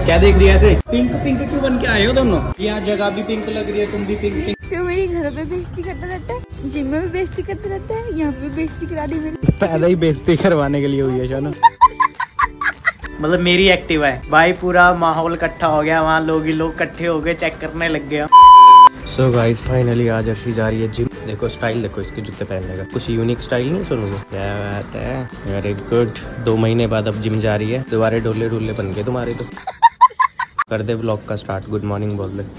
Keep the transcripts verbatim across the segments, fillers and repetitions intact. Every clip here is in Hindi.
क्या देख रही है ऐसे? पिंक पिंक क्यों बन के आए हो दोनों? यहाँ जगह भी पिंक लग रही है, तुम भी पिंक पिंक। क्यों मेरी घर पे बेइज्जती करता रहता है, जिम में भी बेइज्जती करता रहता है, यहाँ पे बेइज्जती करा दी मेरी। पैदा ही बेइज्जती करवाने के लिए हुई है शानू। मतलब मेरी एक्टिवा है भाई, पूरा माहौल इकट्ठा हो गया, वहाँ लोग ही लोग इकट्ठे हो गए, चेक करने लग गया। सो गाइस फाइनली आज अर्शी जा रही है जिम। देखो स्टाइल देखो इसके जूते पहनने का, कुछ यूनिक स्टाइल नहीं सुनो। क्या बात है, वेरी गुड। दो महीने बाद अब जिम जा रही है, दोबारा डोले डोले बन गए तुम्हारे तो। कर दे ब्लॉग का स्टार्ट, गुड मॉर्निंग बोल दे।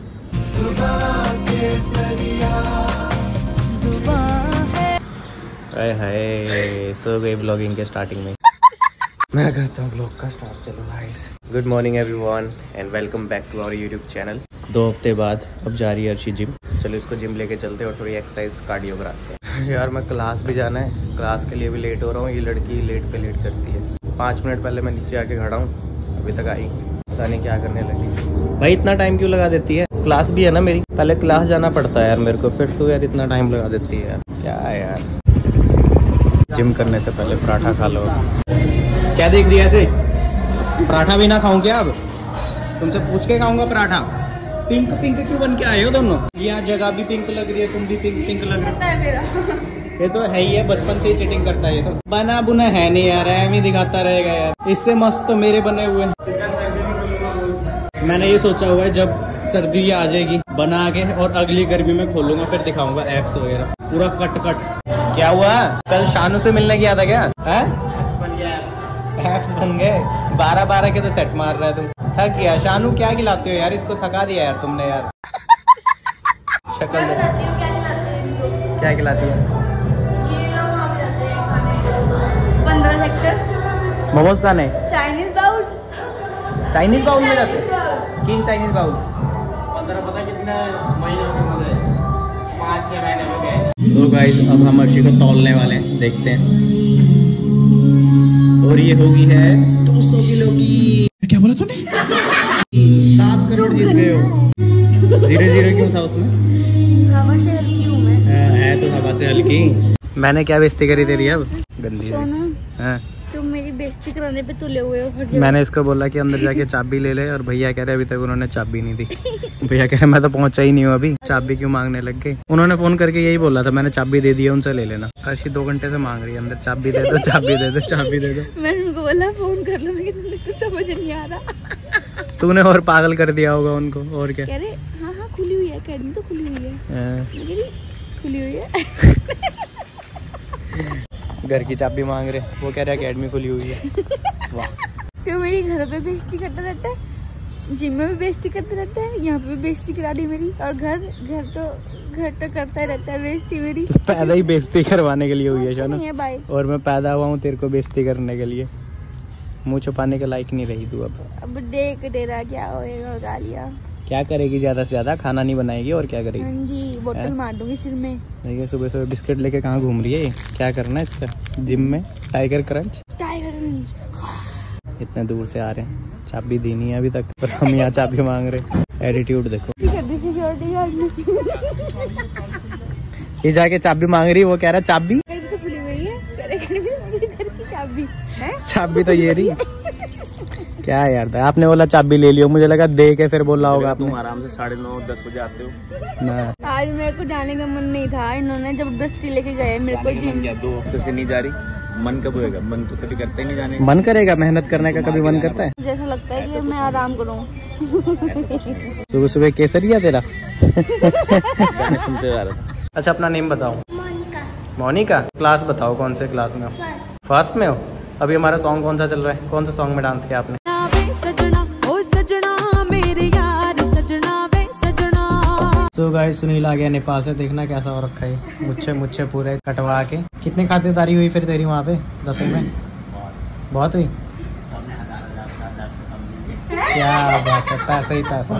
हाय हाय, सो गई ब्लॉगिंग के स्टार्टिंग में। मैं करता हूँ ब्लॉग का स्टार्ट। चलो guys, good morning everyone and welcome back to our YouTube channel. दो हफ्ते बाद अब जा रही है अर्शी जिम। चलो इसको जिम लेके चलते हैं और थोड़ी एक्सरसाइज कार्डियो कराते हैं। यार मैं क्लास भी जाना है, क्लास के लिए भी लेट हो रहा हूँ। ये लड़की लेट पे लेट करती है। पाँच मिनट पहले मैं नीचे आके खड़ा हूँ, अभी तक आई, पता नहीं क्या करने लगी। भाई इतना टाइम क्यों लगा देती है? क्लास भी है ना मेरी, पहले क्लास जाना पड़ता है यार मेरे को, फिर तो यार इतना टाइम लगा देती है यार। क्या है यार, जिम करने से पहले पराठा खा लो। क्या देख रही है ऐसे? पराठा भी ना खाऊं क्या अब? तुमसे पूछ के खाऊंगा पराठा। पिंक पिंक क्यों बन के आए हो दोनों? यहाँ जगह भी पिंक लग रही है, तुम भी पिंक पिंक लग रही है मेरा। ये तो है ही है, बचपन से ही चीटिंग करता है ये तो। बना बुना है नहीं यार, एम ही दिखाता रहेगा यार। इससे मस्त तो मेरे बने हुए हैं। मैंने ये सोचा हुआ है जब सर्दी आ जाएगी बना के और अगली गर्मी में खोलूंगा, फिर दिखाऊंगा एप्स वगैरह पूरा कट कट। क्या हुआ, कल शानू से मिलने गया था क्या? है एप्स बन गए। बारह बारह के तो सेट मार रहा है तुम। थक गया शानू, क्या खिलाते हो यार इसको? थका दिया यार तुमने यार। शक्ल क्या खिलाती है? ये लोग वहाँ पे जाते हैं खाने, पंद्रह सेक्टर मोमोज खाने, चाइनीज बाउल। चाइनीज बाउल में जाते किंग चाइनीज बाउल। पंद्रह पता कितने महीनों में हो गए? पाँच छह महीने हो गए। सो गाइस अब हम अर्शी को तौलने वाले हैं, देखते हैं। और ये होगी है दो सौ किलो की। क्या बोला तूने? सात करोड़ जीत गए हो। जीरो जीरो क्यों था उसमें? हवा से हल्की हूँ मैं। है तो हवा से हल्की। मैंने क्या बेइज्जती करी तेरी अब? गंदी है। तुम मेरी बेइज्जती कराने पे तुले हुए हो हर जगह। मैंने इसको बोला कि अंदर जाके चाबी ले ले, और भैया कह रहे अभी तक उन्होंने चाबी नहीं दी। भैया कह रहे मैं तो पहुंचा ही नहीं हूँ अभी, चाबी क्यों मांगने लग गए? उन्होंने फोन करके यही बोला था, मैंने चाबी दे दी है, उनसे ले लेना। अर्शी दो घंटे से मांग रही है अंदर, चाबी दे दो चाबी दे दो चाबी दे दो। मैंने उनको बोला फोन कर लो, मैं कुछ समझ नहीं आ रहा। तूने और पागल कर दिया होगा उनको, और क्या। कह रहे हाँ हाँ खुली हुई है अकेडमी, तो खुली हुई है। खुली हुई है। घर की चाबी मांग रहे, वो कह रहे अकेडमी खुली हुई है। वाह। क्यों मेरी घर पे बेइज्जती करता रहता है, जिम में भी बेइज्जती करता रहता है, यहाँ पे भी बेइज्जती करा दी मेरी। और घर घर तो घर तो करता ही रहता है बेइज्जती मेरी। तो पैदा ही बेइज्जती करवाने के लिए हुई है शानू। भाई और मैं पैदा हुआ हूँ तेरे को बेइज्जती करने के लिए। मुँह छुपाने के लायक नहीं रही तू अब। अब देख तेरा क्या होएगा, गालियाँ क्या करेगी ज्यादा से ज्यादा? खाना नहीं बनाएगी और क्या करेगी? हाँ जी, बोतल मार दूंगी सिर में। देखिए सुबह सुबह बिस्किट लेके कहाँ घूम रही है? क्या करना है इसका जिम में? Tiger crunch. Tiger crunch. इतने दूर से आ रहे हैं, चाबी दी नहीं है अभी तक, और हम यहाँ चाबी मांग रहे। एटीट्यूड देखो। ये जाके चाबी मांग रही, वो कह रहा चाबी तो खुली हुई है, चाबी चाबी तो ये रही। क्या यार था, आपने बोला चाबी ले लियो, मुझे लगा दे के फिर बोला होगा आपने। तुम आराम से साढ़े नौ दस बजे आते हो ना। आज मेरे को जाने का मन नहीं था, इन्होंने जबरदस्ती लेके गए मेरे को जिम। दो हफ्ते से नहीं जा रही, मन कब होएगा? मन तो कभी करता ही नहीं जाने। मन करेगा मेहनत करने का, कभी मन करता है? जैसा लगता है कि मैं आराम करूँ। सुबह सुबह केसरिया तेरा। गाने सुनते जा रहा था। अच्छा अपना नेम बताओ। मोनिका। मोनिका। क्लास बताओ कौन से क्लास में हो? फर्स्ट। फर्स्ट में हो। अभी हमारा सॉन्ग कौन सा चल रहा है? कौन सा सॉन्ग में डांस किया आपने? तो गाइस सुनील आ गया नेपाल से, देखना कैसा हो रखा है, मुच्छे मुच्छे पूरे कटवा के। कितनी खातिरदारी हुई फिर तेरी वहाँ पे दसवीं में? बहुत हुई। क्या बात है, पैसा ही पैसा।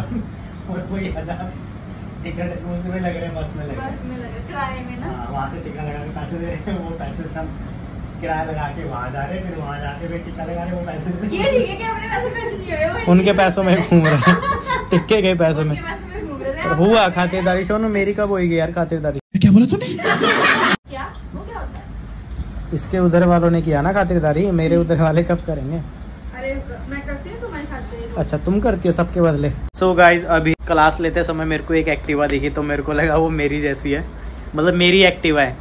टिकट उसमें लग रहे, बस में लग रहे, बस में लगे किराए में ना। वहाँ से टिकट लगा के पैसे दे रहे हैं, वो पैसे सब किराया लगा के वहाँ जा रहे, फिर वहाँ जाके फिर टिकट लगा रहे, वो पैसे दे रहे। ये ठीक है कि अपने पैसे पैसे नहीं हुए, उनके पैसों में घूम रहे हैं, टिक्के के पैसों में रहे हुआ खातिरदारी। सोनू मेरी कब होगी यार खातिरदारी? क्या बोला तूने? क्या वो क्या होता है? इसके उधर वालों ने किया ना खातिरदारी, मेरे उधर वाले कब करेंगे? अरे मैं करती हूँ, तुम्हारे खाते अच्छा तुम करती हो सबके बदले। सो so गाइज अभी क्लास लेते समय मेरे को एक एक्टिवा दिखी तो मेरे को लगा वो मेरी जैसी है, मतलब मेरी एक्टिवा है।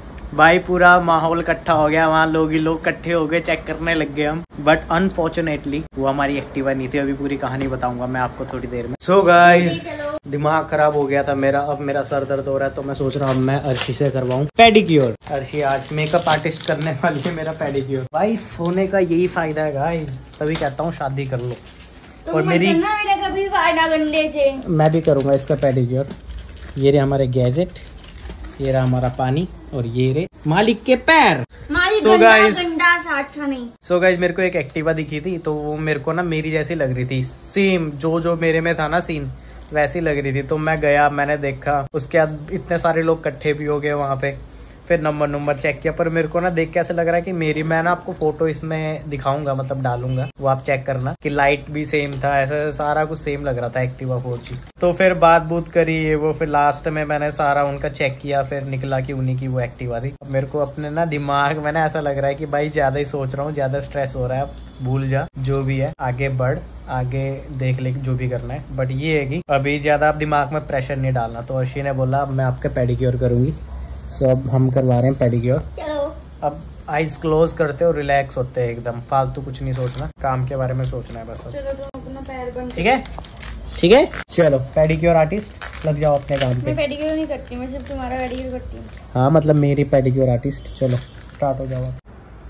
भाई पूरा माहौल इकट्ठा हो गया, वहाँ लोग ही लोग इकट्ठे हो गए, चेक करने लग गए हम। बट अनफॉर्चुनेटली वो हमारी एक्टिवा नहीं थी। अभी पूरी कहानी बताऊंगा मैं आपको थोड़ी देर में। सो so गाइज दिमाग खराब हो गया था मेरा, अब मेरा सर दर्द हो रहा है तो मैं सोच रहा हूँ मैं अर्शी से करवाऊँ पेडिक्योर। अर्शी आज मेकअप आर्टिस्ट करने वाली है मेरा पेडिक्योर। वाइफ होने का यही फायदा है गाइज, तभी कहता हूँ शादी कर लो। तो और मेरी कभी फायदा गंडे से मैं भी करूंगा इसका पेडिक्योर। ये रहे हमारे गैजेट, ये रहा हमारा पानी और ये रहे मालिक के पैर। मालिक so गंदा guys, गंदा सा अच्छा नहीं। सो so गाइज मेरे को एक एक्टिवा दिखी थी तो वो मेरे को ना मेरी जैसी लग रही थी, सेम जो जो मेरे में था ना सीन वैसी लग रही थी। तो मैं गया, मैंने देखा, उसके बाद इतने सारे लोग इकट्ठे भी हो गए वहां पे। फिर नंबर नंबर चेक किया, पर मेरे को ना देख के ऐसा लग रहा है कि मेरी, मैं ना आपको फोटो इसमें दिखाऊंगा, मतलब डालूंगा, वो आप चेक करना कि लाइट भी सेम था, ऐसा सारा कुछ सेम लग रहा था एक्टिवा फोर जी। तो फिर बात बूत करी ये वो, फिर लास्ट में मैंने सारा उनका चेक किया, फिर निकला कि उन्हीं की वो एक्टिवा थी। मेरे को अपने ना दिमाग में ना ऐसा लग रहा है कि भाई ज्यादा ही सोच रहा हूँ, ज्यादा स्ट्रेस हो रहा है, भूल जा जो भी है, आगे बढ़, आगे देख ले जो भी करना है। बट ये है कि अभी ज्यादा आप दिमाग में प्रेशर नहीं डालना। तो अर्शी ने बोला अब मैं आपका पेडिक्योर करूंगी। सो so, अब हम करवा रहे हैं पेडिक्योर। चलो अब आईज क्लोज करते हो, रिलैक्स होते हैं एकदम, फालतू कुछ नहीं सोचना, काम के बारे में सोचना है बस। चलो तुम अपना पैर बंद। ठीक है ठीक है चलो पेडिक्योर आर्टिस्ट लग जाओ अपने काम पे। मैं पेडिक्योर नहीं करती, मैं सिर्फ तुम्हारा पेडिक्योर करती हूँ। हाँ मतलब मेरी पेडिक्योर आर्टिस्ट। चलो स्टार्ट हो जाओ आप।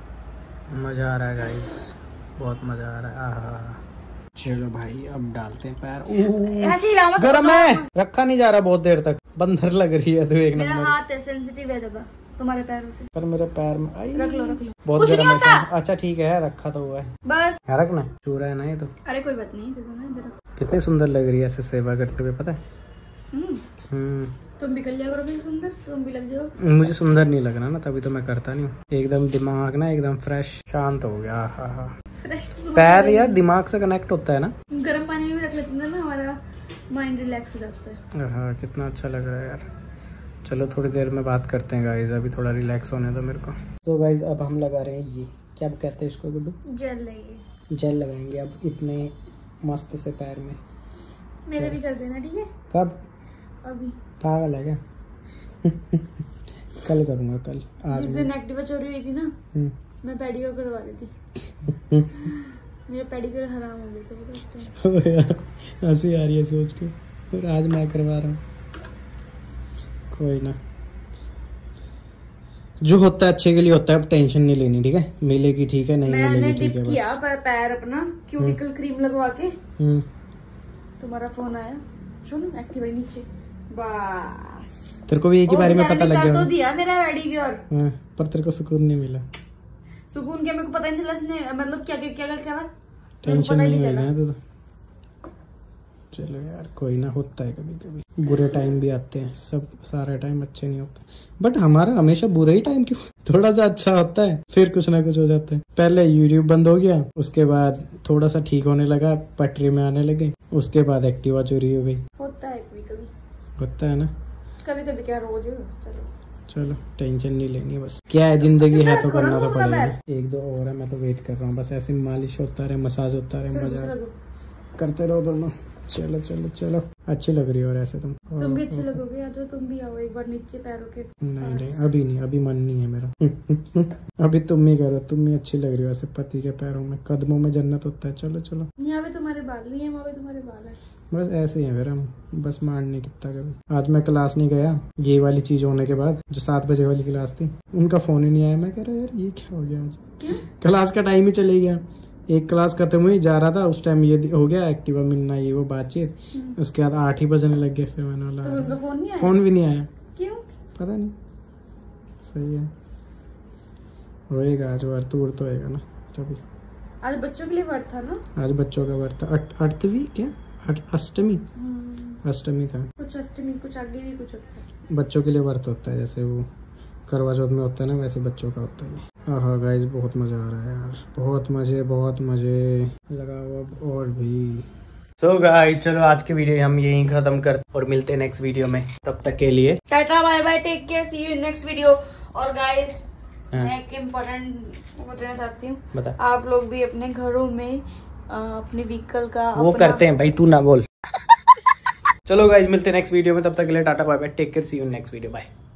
मजा आ रहा है गाइस, बहुत मजा आ रहा है। आहा चलो भाई अब डालते हैं पैर। ऐसे ही लाओ, मत गरम है, रखा नहीं जा रहा बहुत देर तक, बंदर लग रही है तू एक मेरा नंबर। हाथ है सेंसिटिव है ज्यादा तुम्हारे पैरों से। पर मेरे पैर में आई, रख लो रख लो, बहुत कुछ गरम नहीं होता। है। अच्छा ठीक है रखा तो हुआ है, बस है रखना, चूरा है ना ये तो। अरे कोई बात नहीं, दे दो ना इधर। कितनी सुंदर लग रही है ऐसे सेवा करते हुए, पता है। हम्म हम्म तुम भी कर लिया करो फिर सुंदर, तुम भी लग जाओ। मुझे सुंदर नहीं लगना ना, तभी तो मैं करता नहीं हूँ। एकदम दिमाग ना एकदम फ्रेश शांत हो गया। हाँ हाँ फ्रेश तो पैर यार दिमाग से कनेक्ट होता है ना। गर्म पानी में भी रख लेते हैं ना, हमारा माइंड रिलैक्स हो जाता है। हाँ कितना अच्छा लग रहा है यार। चलो थोड़ी देर में बात करते हैं गाइज, अभी थोड़ा रिलैक्स होने दो मेरे को। तो so गाइज अब हम लगा रहे हैं ये, क्या कहते हैं इसको गुड्डू? जेल लेंगे, जेल लगाएंगे अब इतने मस्त से पैर में। मेरे भी कर देना ठीक है। कब? अभी पागल है क्या? कल करूँगा कल। आज जिस दिन एक्टिवा चोरी हुई थी ना, हम्म। मैं पेडिक्योर करवा रही थी। मेरे पेडिक्योर हराम हो गए थे पता उस टाइम। हंसी आ रही है सोच के, और आज मैं करवा रहा हूँ। कोई ना, जो होता है अच्छे के लिए होता है, अब टेंशन नहीं लेनी ठीक है। मिलेगी ठीक है, नहीं मैंने मिलेगी ठीक डिप है किया बस। पर पैर अपना क्यूटिकल क्रीम लगवा के, हम्म तुम्हारा फोन आया, सुन एक्टिवा नीचे, बस तेरे को भी एक ही ओ, बारे में बेचारे पता ने लग कर गया तो होगा। दिया मेरा पेडिक्योर, हाँ, पर तेरे को सुकून नहीं मिला। सुकून क्या, मेरे को पता नहीं चला इसने मतलब क्या क्या क्या क्या क्या मेरे को टेंशन पता ही नहीं नहीं लेना चला। है तो। चलो यार कोई ना, होता है कभी कभी, बुरे टाइम भी आते हैं, सब सारा टाइम अच्छे नहीं होते। बट हमारा हमेशा बुरा ही टाइम क्यों, थोड़ा सा अच्छा होता है फिर कुछ ना कुछ हो जाता है। पहले यूट्यूब बंद हो गया, उसके बाद थोड़ा सा ठीक होने लगा, पटरी में आने लगे, उसके बाद एक्टिवा चोरी हो गई। होता है कभी कभी, होता है ना, कभी कभी क्या रोज। चलो चलो टेंशन नहीं लेनी, बस क्या है जिंदगी है तो अच्छा, करना तो रखो ना पड़ेगा। पैर। एक दो और है, मैं तो वेट कर रहा हूँ, बस ऐसे मालिश होता रहे, मसाज होता रहे, चलो मजा दूसरा दो। करते रहो दोनों। चलो चलो चलो, अच्छी लग रही हो और ऐसे तुम। तुम भी अच्छे लगोगे, आ जाओ तुम भी आओ एक बार नीचे पैरों के। नहीं नहीं अभी नहीं, अभी मन नहीं है मेरा। अभी तुम ही करो, तुम ही अच्छी लग रही हो ऐसे पति के पैरों में, कदमों में जन्नत होता है। चलो चलो, यहाँ पे तुम्हारे बाल नहीं है, वहाँ पे तुम्हारे बाल है। बस ऐसे ही है फिर हम, बस मान नहीं कितना कभी। आज मैं क्लास नहीं गया, ये वाली चीज होने के बाद, जो सात बजे वाली क्लास थी, उनका फोन ही नहीं आया। मैं कह रहा यार ये क्या हो गया आज, क्यों? क्लास का टाइम ही चले गया। एक क्लास खत्म हुई, जा रहा था उस टाइम ये हो गया एक्टिवा मिलना, ये वो बातचीत, उसके बाद आठ ही बजने लग गए। फिर मैंने तो उनका बोला फोन नहीं आया? फोन भी नहीं आया, क्यों? पता नहीं। सही है, होएगा आज वर्त वर्त होएगा ना तभी। आज बच्चों के लिए वर्त था ना? आज बच्चों का वर्त था, अठवीं क्या अट, अष्टमी हम्म, अष्टमी था। कुछ अष्टमी कुछ आगे भी कुछ होता है। बच्चों के लिए वर्त होता है, जैसे वो करवा चौथ में होता है ना, वैसे बच्चों का होता है। हाँ गाइस बहुत मजा आ रहा है यार, बहुत मजे बहुत मजे लगा हुआ और भी। सो so गाइस चलो आज की वीडियो हम यहीं खत्म करते और मिलते हैं नेक्स्ट वीडियो में, तब तक के लिए tata bye bye, take care, see you in next video. और गाइस हाँ। मैं एक इम्पोर्टेंट बताना चाहती हूँ, बता। आप लोग भी अपने घरों में अपने व्हीकल का वो अपना... करते हैं भाई, तू ना बोल। चलो गाइज, मिलते हैं नेक्स्ट वीडियो में, तब तक के लिए tata bye bye, take care, see you next video, bye.